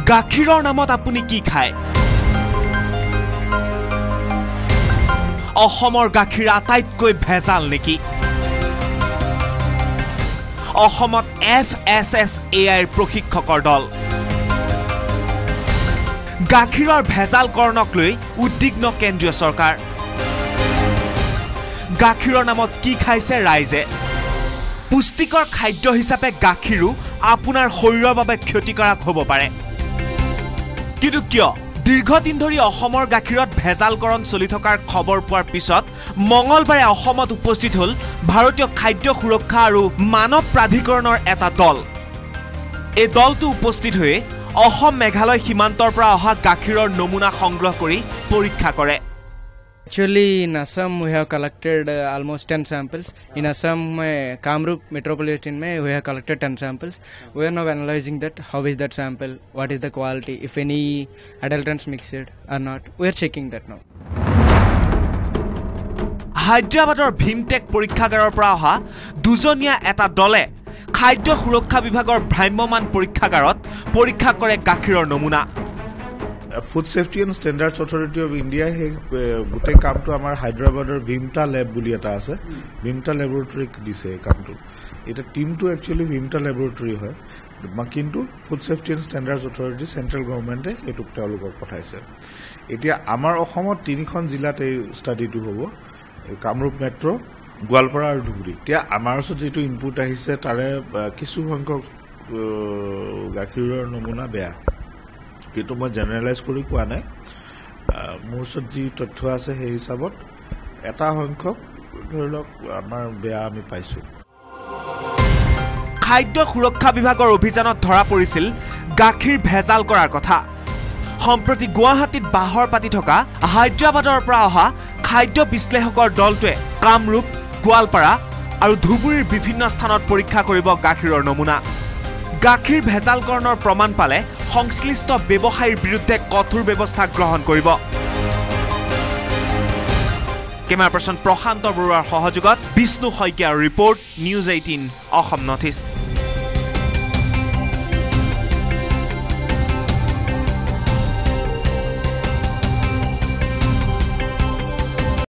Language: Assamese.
গাখীৰৰ নামত আপুনি কি খায় অসমৰ গাখীৰ আটাইতকৈ ভেজাল নেকি অসমত FSSAI প্ৰশিক্ষকৰ দল গাখীৰৰ ভেজালকৰণক লৈ উদ্বিগ্ন কেন্দ্ৰীয় চৰকাৰ গাখীৰৰ নামত কি খাইছে ৰাইজে পুষ্টিকৰ খাদ্য হিচাপে গাখীৰো আপোনাৰ শৰীৰৰ বাবে ক্ষতিকাৰক হ'ব পাৰে কিন্তু কিয় দীৰ্ঘদিন ধৰি অসমৰ গাখীৰত ভেজালকৰণ চলি থকাৰ খবৰ পোৱাৰ পিছত মঙলবাৰে অসমত উপস্থিত হ'ল ভাৰতীয় খাদ্য সুৰক্ষা আৰু মানৱ প্ৰাধিকৰণৰ এটা দল এই দলটো উপস্থিত হৈ অসম মেঘালয় সীমান্তৰ পৰা অহা গাখীৰৰ নমুনা সংগ্ৰহ কৰি পৰীক্ষা কৰে Actually, in Assam, we have collected almost 10 samples. In Assam, Kamrup metropolitan, we have collected 10 samples. We are now analyzing that. How is that sample? What is the quality? If any adulterants mixed or not. We are checking that now. হায়দৰাবাদৰ ভীমটেক পৰীক্ষাগাৰৰ পৰা অহা দুজনীয়া এটা দলে খাদ্য সুৰক্ষা বিভাগৰ ভ্ৰাম্যমান পৰীক্ষাগাৰত পৰীক্ষা কৰে গাখীৰৰ নমুনা Food Safety and Standards Authority of India গোটেই কামটো আমাৰ হায়দৰাবাদৰ ভিমটা ল্যাব বুলি এটা আছে ভিমটা ল্যাবৰেটৰী দিছে কামটো এটা টিমটো একচুয়ালি ভিমটা ল্যাবৰেটৰী হয় কিন্তু Food Safety and Standards Authority central গভৰ্ণমেণ্টে এটো তেওঁলোকক পঠাইছে এতিয়া আমাৰ অসমত তিনিখন জিলাত এই ষ্টাডিটো হ'ব কামৰূপ মেট্ৰ গোৱালপাৰা আৰু ধুবুৰী এতিয়া আমাৰ ওচৰত যেটো ইনপুট আহিছে তাৰে কিছু সংখ্যক গাখীৰৰ নমুনা বেয়া কিন্তু মই জেনাৰেলাইজ কৰি কোৱা নাই মোৰ ওচৰত যি তথ্য আছে সেই হিচাপত এটা সংখ্যক ধৰি লওক আমাৰ বেয়া আমি পাইছো খাদ্য সুৰক্ষা বিভাগৰ অভিযানত ধৰা পৰিছিল গাখীৰ ভেজাল কৰাৰ কথা সম্প্ৰতি গুৱাহাটীত বাহৰ পাতি থকা হায়দৰাবাদৰ পৰা অহা খাদ্য বিশ্লেষকৰ দলটোৱে কামৰূপ গোৱালপাৰা আৰু ধুবুৰীৰ বিভিন্ন স্থানত পৰীক্ষা কৰিব গাখীৰৰ নমুনা গাখীৰ ভেজালকৰণৰ প্ৰমাণ পালে সংশ্লিষ্ট ব্যৱসায়ীৰ বিৰুদ্ধে কঠোৰ ব্যৱস্থা গ্ৰহণ কৰিব কেমেৰা পাৰ্চন প্ৰশান্ত বৰুৱাৰ সহযোগত বিষ্ণু শইকীয়াৰ report news 18 Assam north east